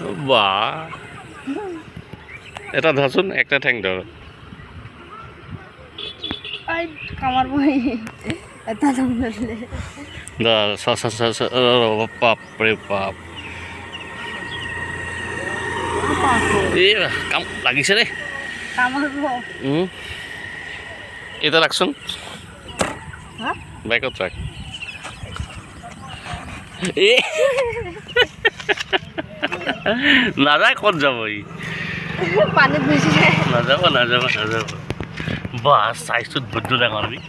বাহ এটা ধরছুন একটা ঠ্যাং ধর আই কামার বই এটা ধরলে দা বাপ রে বাপ এ কাম লাগিছে রে কামার বই এটা রাখছুন হ্যাঁ বাইকত রাখ না যায় কত যাব পানি বেশি না যাব বাস সাইজত বদ্ধ ডাঙৰ বি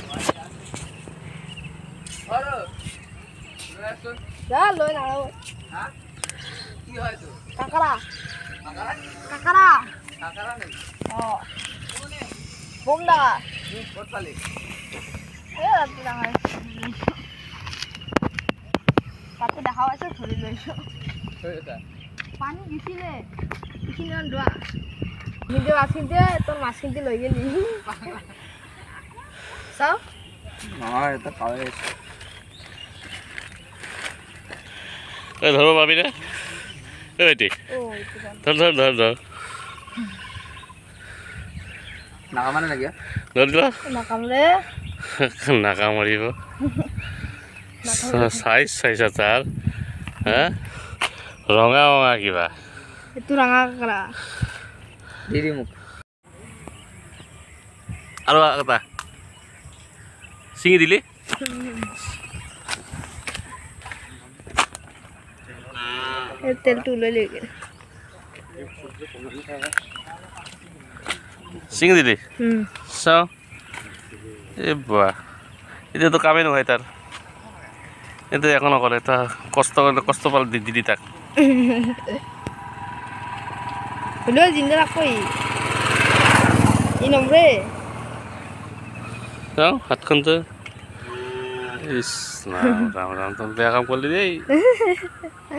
যা লৈ না হ্যাঁ কি হয় তো কাকড়া নেই ও বোমডা কত পালি এ রাত ডাঙৰ পাতে দেখা আছে ধৰি লৈছো পানী দিছিলে কিমান দোৱা ভিডিও আছিল দে তোৰ মাছ কিনতে লৈ গেলি চাও নহয় এটা কাৱে এ ধৰব পাবি নে এটি ধৰ নাকামানে লাগে ধৰিলা নাকামৰে নাকামৰিব সাইজ চাইছা তাৰ হা ৰঙা কিবা এটো ৰঙা কৰা দিদি মোক আৰু এটা চিঙি দিলি তেলটো লৈ লৈ গেল চিঙি দিলি চাও এ বাহ এতিয়াতো কামেই নহয় তাৰ এটা একো নকৰে এটা কষ্ট পাল দিদি তাক হলেও জিন্দা রাখই ই নম্বরে চাও হাতখন তো ইস রাম তো বেয়া কাম করলি দেই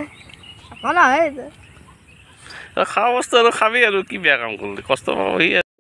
খানা হয় খাওয়া বস্তু আৰু খাবি আৰু কি বেয়া কাম কৰিলি কষ্ট পাবি